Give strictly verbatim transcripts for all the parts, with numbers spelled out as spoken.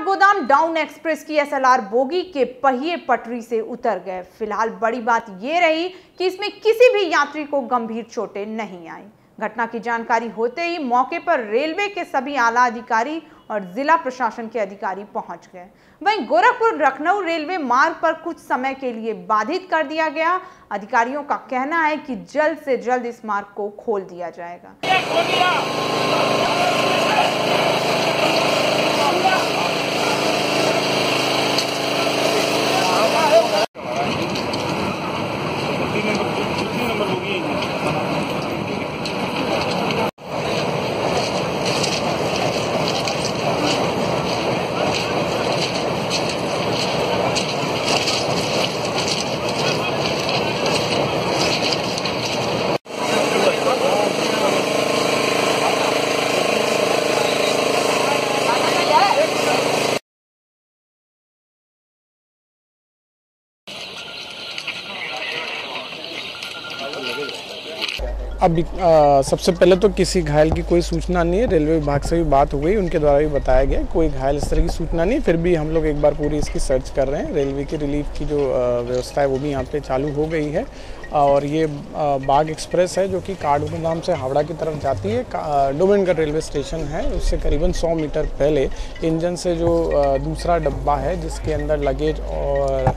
Kathgodam down express की SLR बोगी के पहिए पटरी से उतर गए। फिलहाल बड़ी बात यह रही कि इसमें किसी भी यात्री को गंभीर चोटें नहीं आई। घटना की जानकारी होते ही मौके पर रेलवे के सभी आला अधिकारी और जिला प्रशासन के अधिकारी पहुंच गए। वहीं गोरखपुर लखनऊ रेलवे मार्ग पर कुछ समय के लिए बाधित कर दिया गया। अधिकारियों का कहना है कि जल्द से जल्द इस मार्ग को खोल दिया जाएगा। अब आ, सबसे पहले तो किसी घायल की कोई सूचना नहीं है। रेलवे विभाग से भी बात हो गई, उनके द्वारा भी बताया गया कोई घायल इस तरह की सूचना नहीं। फिर भी हम लोग एक बार पूरी इसकी सर्च कर रहे हैं। रेलवे की रिलीफ की जो व्यवस्था है वो भी यहाँ पे चालू हो गई है। और ये बाग एक्सप्रेस है जो कि काठगोदाम से हावड़ा की तरफ जाती है। डोमिनगढ़ रेलवे स्टेशन है, उससे करीबन सौ मीटर पहले इंजन से जो दूसरा डब्बा है जिसके अंदर लगेज और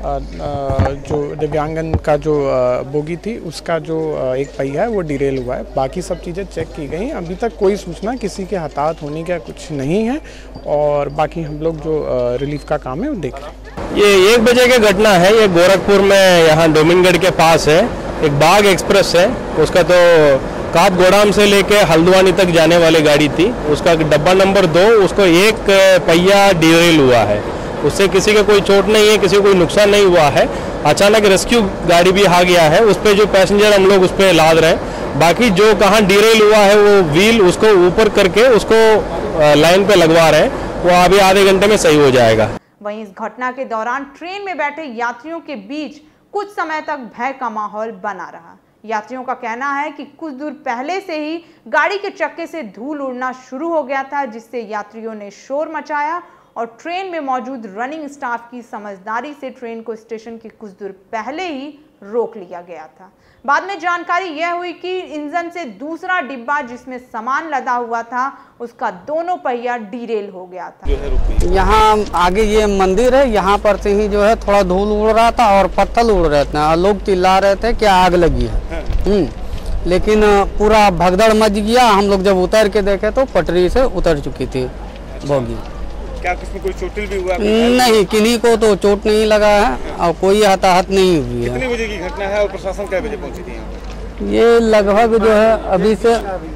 जो दिव्यांगन का जो बोगी थी उसका जो एक पहिया है वो डिरेल हुआ है। बाकी सब चीज़ें चेक की गई। अभी तक कोई सूचना किसी के हताहत होने का कुछ नहीं है। और बाकी हम लोग जो रिलीफ का काम है वो देख रहे हैं। ये एक बजे की घटना है। ये गोरखपुर में यहाँ डोमिनगढ़ के पास है। एक बाग एक्सप्रेस है, उसका तो काठगोदाम से लेके हल्द्वानी तक जाने वाली गाड़ी थी। उसका डब्बा नंबर दो, उसको एक पहिया डिरेल हुआ है। उससे किसी का कोई चोट नहीं है, किसी को कोई नुकसान नहीं हुआ है। अचानक रेस्क्यू गाड़ी भी आ गया है, उस पर जो पैसेंजर हम लोग उस पर लाद रहे हैं। बाकी जो कहाँ डिरेल हुआ है वो व्हील उसको ऊपर करके उसको लाइन पे लगवा रहे हैं, वो अभी आधे घंटे में सही हो जाएगा। वहीं इस घटना के दौरान ट्रेन में बैठे यात्रियों के बीच कुछ समय तक भय का माहौल बना रहा। यात्रियों का कहना है कि कुछ दूर पहले से ही गाड़ी के चक्के से धूल उड़ना शुरू हो गया था, जिससे यात्रियों ने शोर मचाया और ट्रेन में मौजूद रनिंग स्टाफ की समझदारी से ट्रेन को स्टेशन के कुछ दूर पहले ही रोक लिया गया था। बाद में जानकारी यह हुई कि इंजन से दूसरा डिब्बा जिसमें सामान लदा हुआ था उसका दोनों पहिया डीरेल हो गया था। यहाँ आगे ये मंदिर है, यहाँ पर से ही जो है थोड़ा धूल उड़ रहा था और पत्थर उड़ रहे थे और लोग चिल्ला रहे थे कि आग लगी है। हम्म लेकिन पूरा भगदड़ मच गया। हम लोग जब उतर के देखे तो पटरी से उतर चुकी थी बोगी। क्या किसमें कोई चोटिल भी हुआ? नहीं, किन्हीं को तो चोट नहीं लगा है और कोई हताहत नहीं हुई है। कितने बजे की घटना है और प्रशासन कै बजे पहुंची थी यहाँ? ये लगभग जो है अभी से,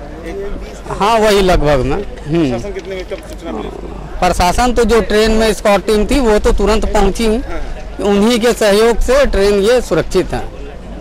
हाँ वही लगभग में। प्रशासन कितने बजे कब सूचना मिली? प्रशासन तो जो ट्रेन में स्कॉट टीम थी वो तो तुरंत पहुंची ही। उन्हीं के सहयोग से ट्रेन ये सुरक्षित है।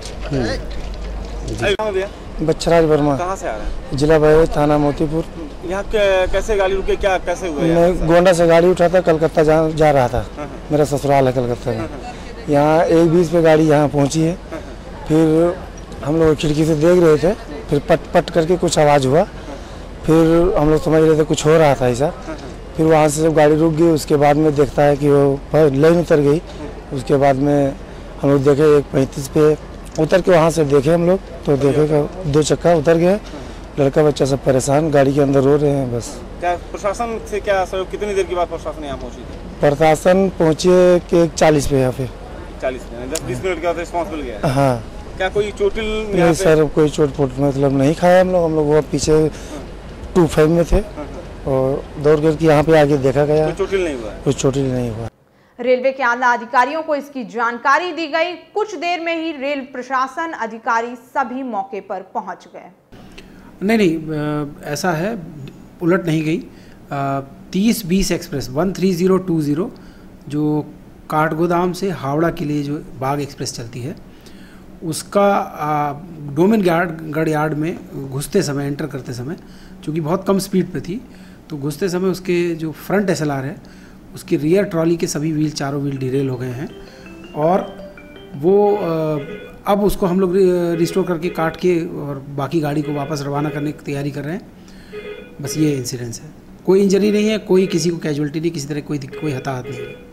बच्छराज वर्मा। कहाँ से आ रहे हैं? जिला बहराइच, थाना मोतीपुर। यहाँ कैसे गाड़ी रुके, क्या कैसे हुआ? मैं गोंडा से गाड़ी उठा था, कलकत्ता जा, जा रहा था। मेरा ससुराल है कलकत्ता में। यहाँ एक बीस पे गाड़ी यहाँ पहुँची है। फिर हम लोग खिड़की से देख रहे थे, फिर पट पट करके कुछ आवाज़ हुआ। फिर हम लोग समझ रहे थे कुछ हो रहा था ऐसा। फिर वहाँ से जब गाड़ी रुक गई उसके बाद में देखता है कि वो लाइन उतर गई। उसके बाद में हम लोग देखे एक पैंतीस पे उतर के वहाँ से देखे हम लोग तो देखे का दो चक्का उतर गया। लड़का बच्चा सब परेशान गाड़ी के अंदर रो रहे हैं। बस क्या प्रशासन से क्या सहयोग? कितनी देर के बाद प्रशासन यहाँ पहुँची थी? प्रशासन पहुँचे के चालीस पे यहाँ पे चालीस पे दस बीस मिनट के बाद रिस्पॉन्स मिल गया। हाँ। क्या कोई चोटिल? नहीं सर, कोई चोट पोट मतलब नहीं खाया हम लोग। हम लोग वो पीछे टू फाइव में थे और दौड़ करके यहाँ पे आके देखा गया। कोई चोटिल नहीं हुआ? कोई चोटिल नहीं हुआ। रेलवे के आला अधिकारियों को इसकी जानकारी दी गई। कुछ देर में ही रेल प्रशासन अधिकारी सभी मौके पर पहुंच गए। नहीं नहीं ऐसा है, उलट नहीं गई। तीस बीस express one three zero two zero जो काठगोदाम से हावड़ा के लिए जो बाग एक्सप्रेस चलती है उसका डोमिनगढ़ यार्ड में घुसते समय, एंटर करते समय, चूँकि बहुत कम स्पीड पे थी तो घुसते समय उसके जो फ्रंट एसएलआर है उसकी रियर ट्रॉली के सभी व्हील, चारों व्हील डिरेल हो गए हैं। और वो अब उसको हम लोग रिस्टोर करके काट के और बाकी गाड़ी को वापस रवाना करने की तैयारी कर रहे हैं। बस ये इंसिडेंस है। कोई इंजरी नहीं है, कोई किसी को कैजुअलिटी नहीं, किसी तरह कोई कोई हताहत नहीं है।